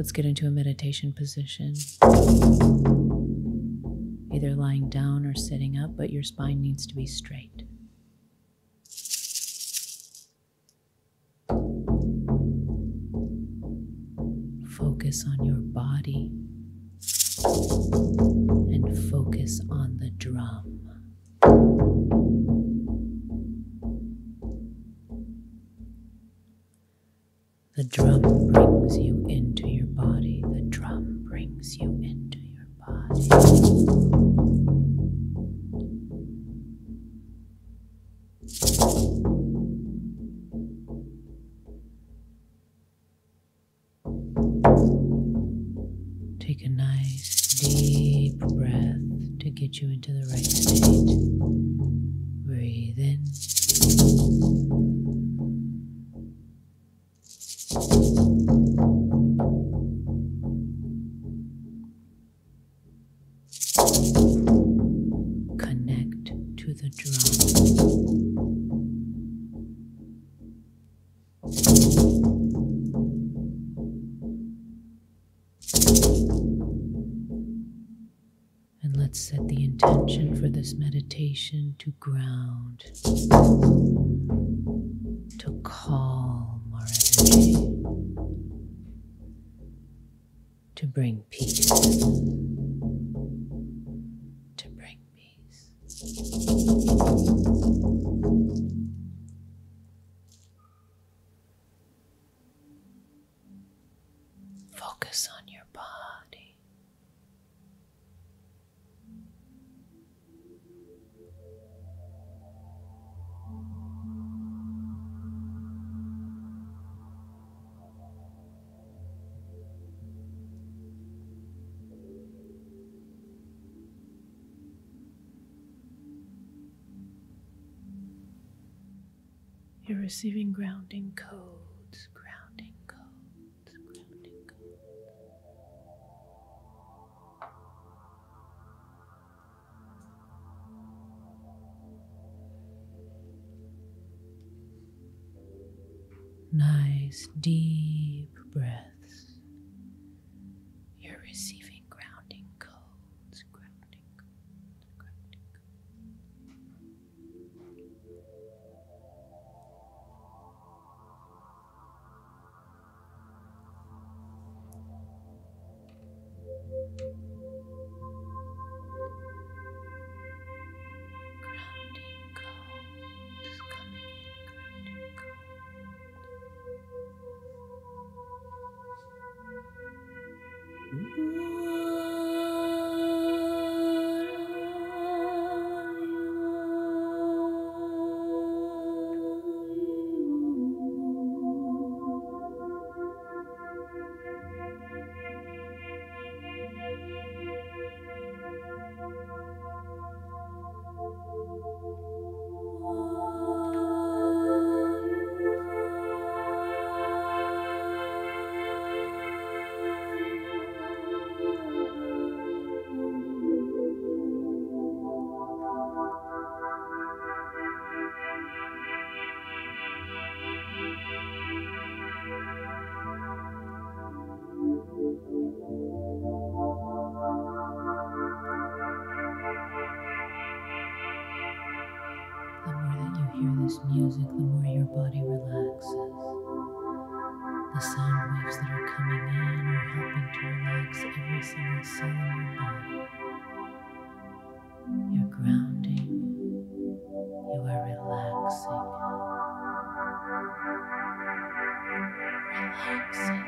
Let's get into a meditation position. Either lying down or sitting up, but your spine needs to be straight. Focus on your body and focus on the drum. The drum brings you into your body. The drum brings you into your body. Take a nice deep breath to get you into the right state. Breathe in. Connect to the drum. And let's set the intention for this meditation to ground, to calm our energy, to bring peace. To bring peace. Focus on your body. You're receiving grounding codes, grounding codes, grounding codes. Nice, deep breaths. You're receiving grounding codes, grounding codes, grounding codes. Grounding codes coming in, grounding The more that you hear this music, the more your body relaxes. The sound waves that are coming in are helping to relax every single cell in your body. You're grounding. You are relaxing. Relaxing.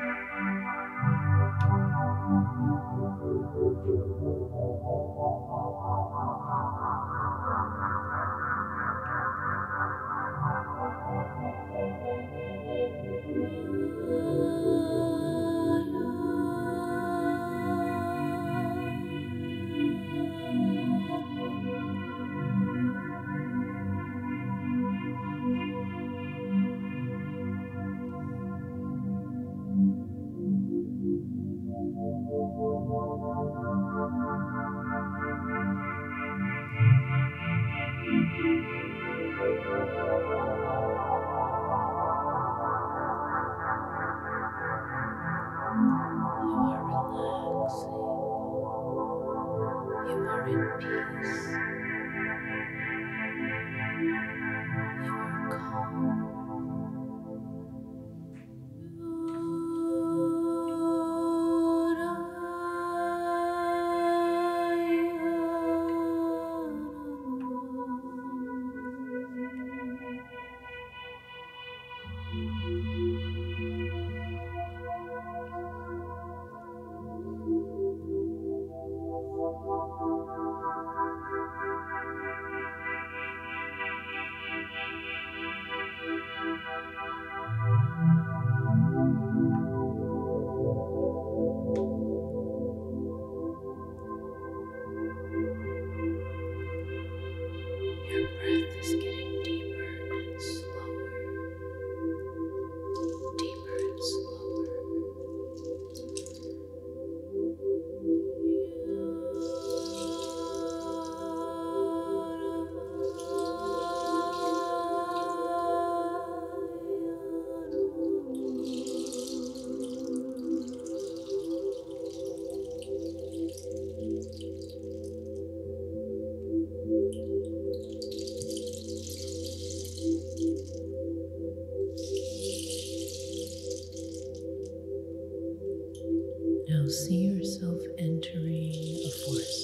see yourself entering a forest.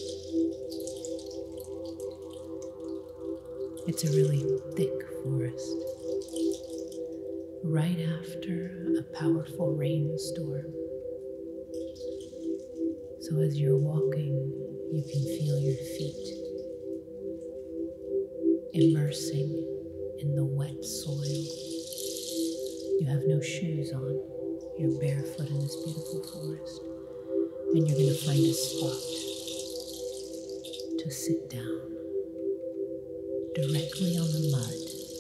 It's a really thick forest. Right after a powerful rainstorm. So as you're walking, you can feel your feet immersing in the wet soil. You have no shoes on. You're barefoot in this beautiful forest. And you're going to find a spot to sit down directly on the mud.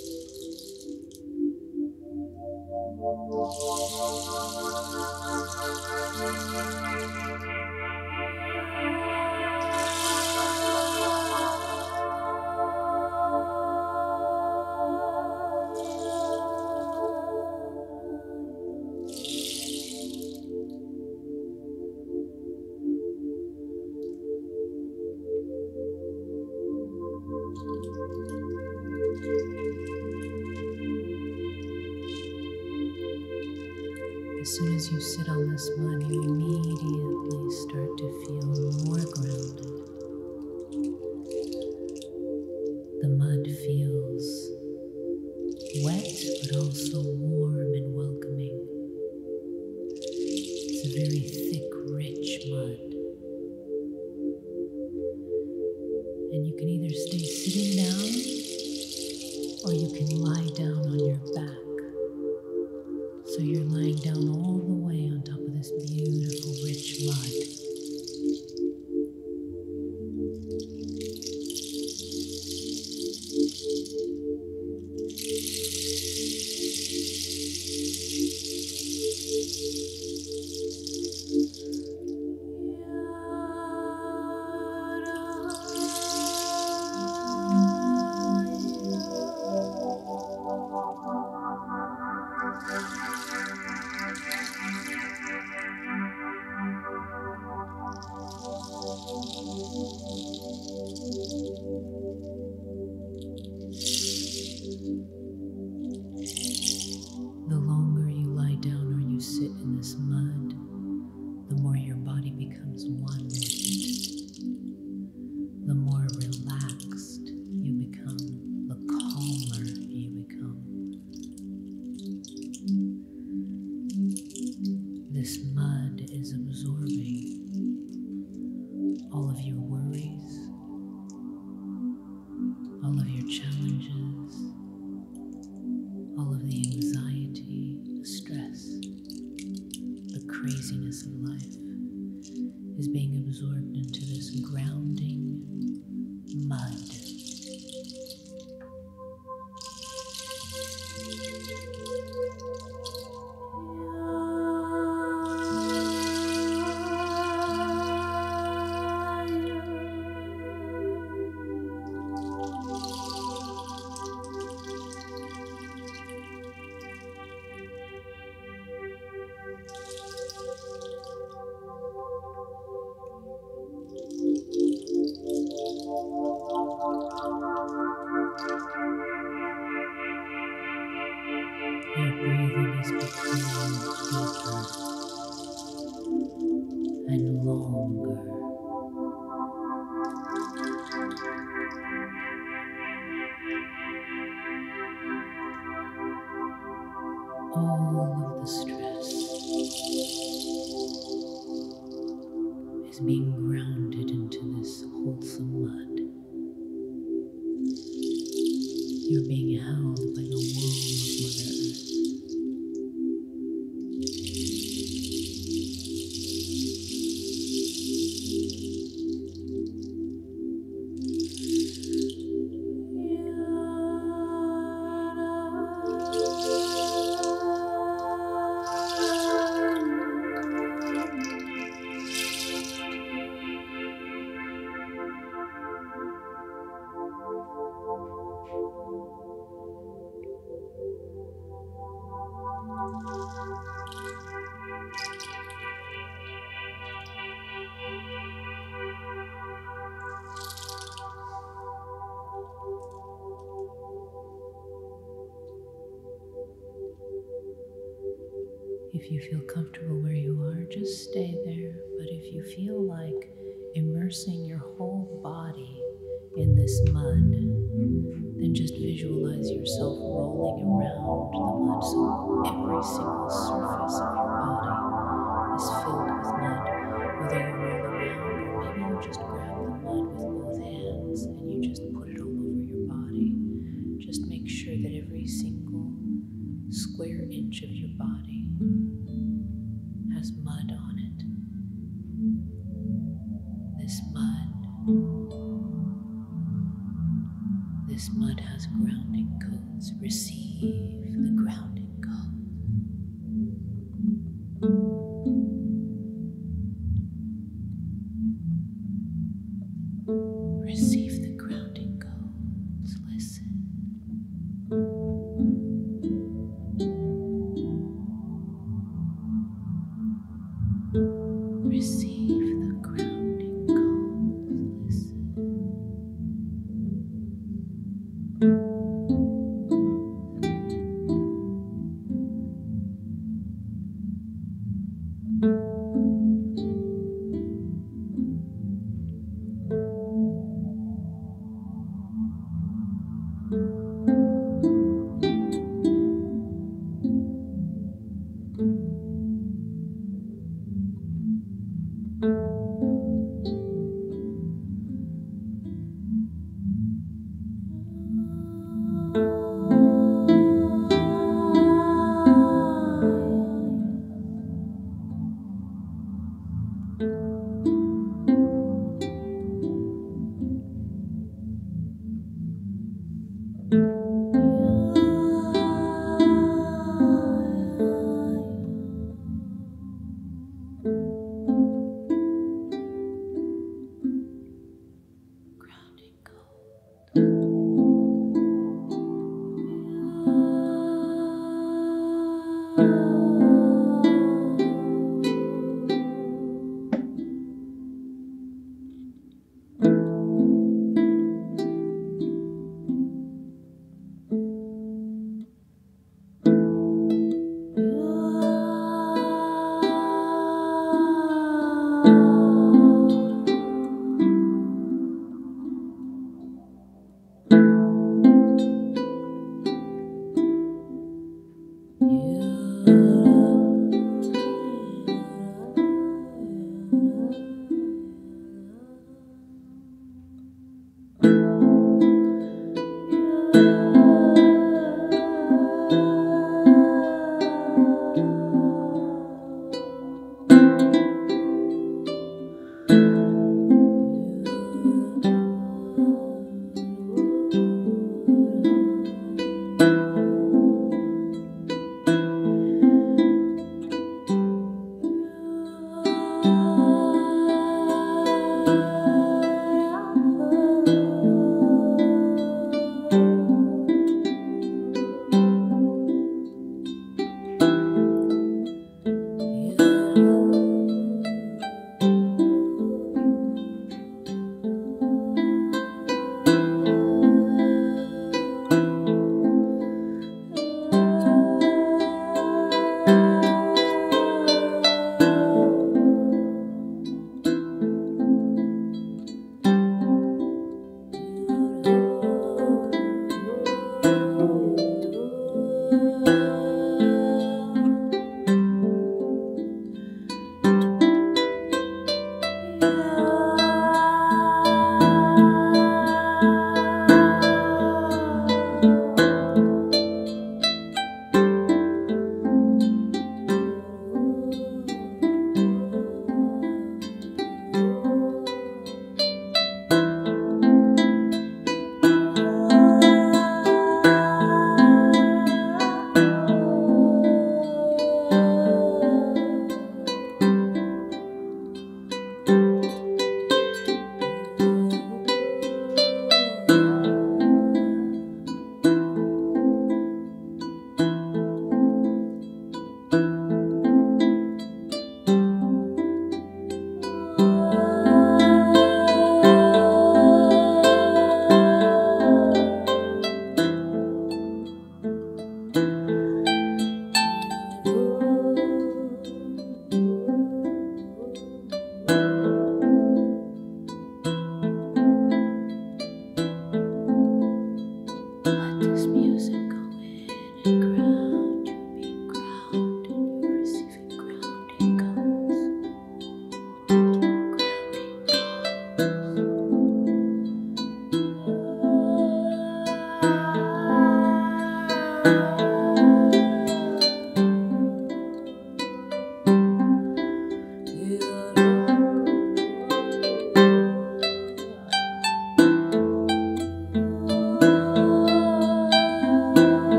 As soon as you sit on this mud, you immediately start to feel more grounded. The mud feels wet, but also warm and welcoming. It's a very thick, rich mud. And you can either stay sitting down, or you can lie down on your back. So you're lying down all the way on top of this beautiful, rich mud. The longer you lie down or you sit in this mud, the more your body becomes one with it. The more relaxed you become, the calmer you become. This mud is absorbing all of your worries, all of your challenges, all of the anxiety, the stress, the craziness of life is being absorbed into this grounding mud. Your breathing is becoming deeper and longer. All of the stress is being grounded into this wholesome mud. You're being held by the womb of Mother Earth. If you feel comfortable where you are, just stay there. But if you feel like immersing your whole body in this mud, then just visualize yourself rolling around the mud so every single surface of your body is filled with mud. Whether you roll around or maybe you just grab the mud with both hands and you just put it all over your body. Just make sure that every single square inch of your body has mud on it. This mud has grounding codes. Receive the grounding code. Receive the grounding codes. Listen. Receive the grounding codes. Listen.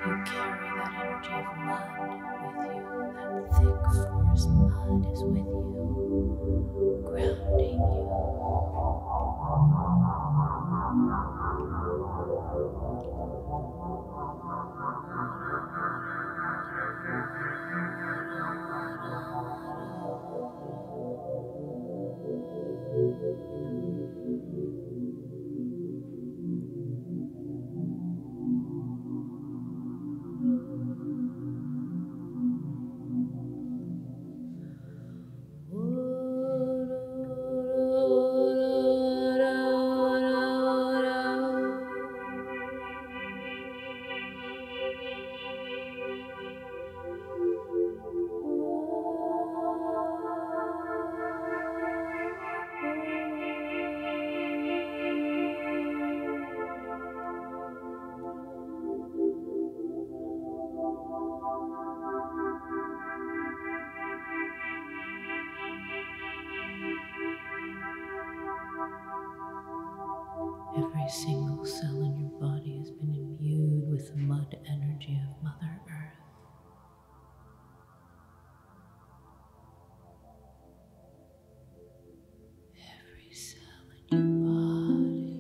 You carry that energy of mud with you. That thick forest mud is with you, grounding you. Every single cell in your body has been imbued with the mud energy of Mother Earth. Every cell in your body.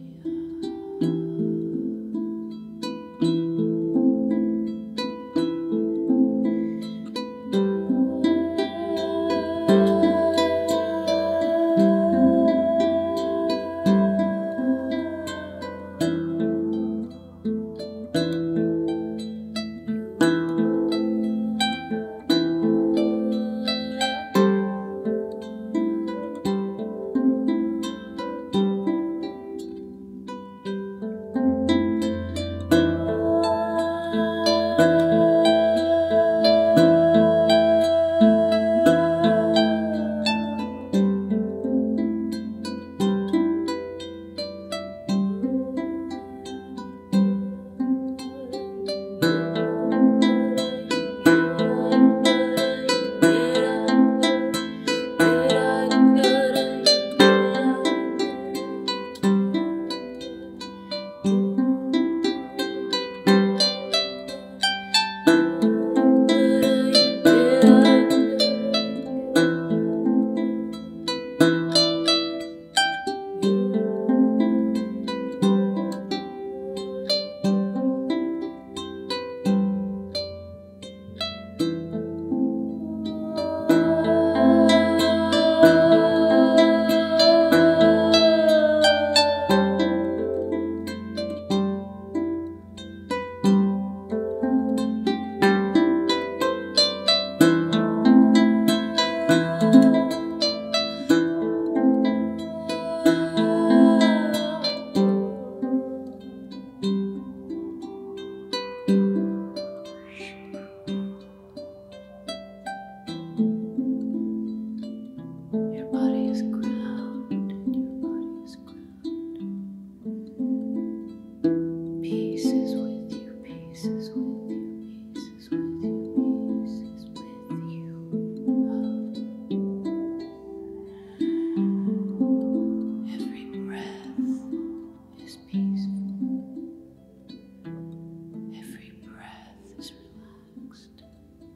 Your body is grounded. Your body is grounded. Peace is with you. Peace is with you. Peace is with you. Peace is with you. Every breath is peaceful. Every breath is relaxed.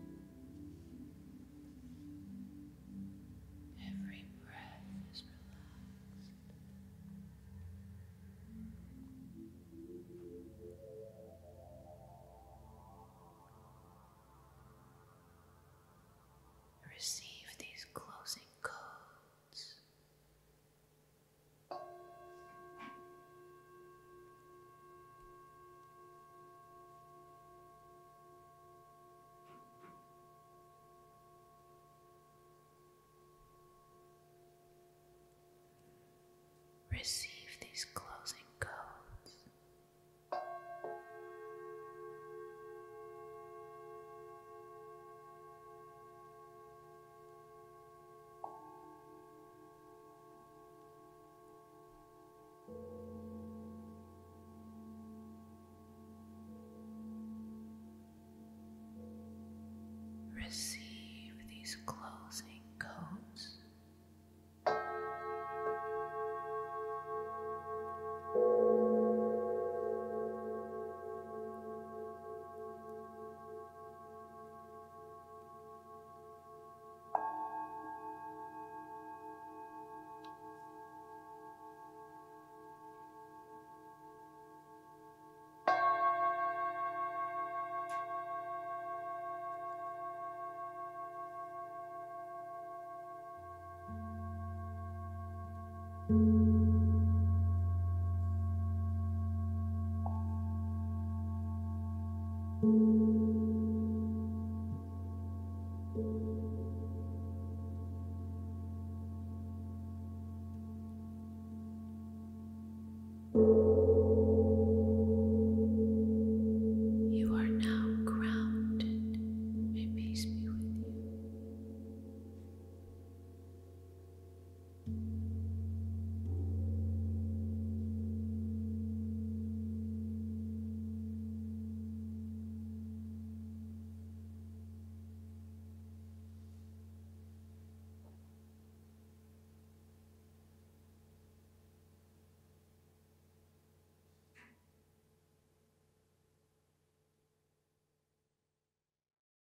Every breath is relaxed. Receive these closing codes. Receive these closing codes. Receive these closing codes.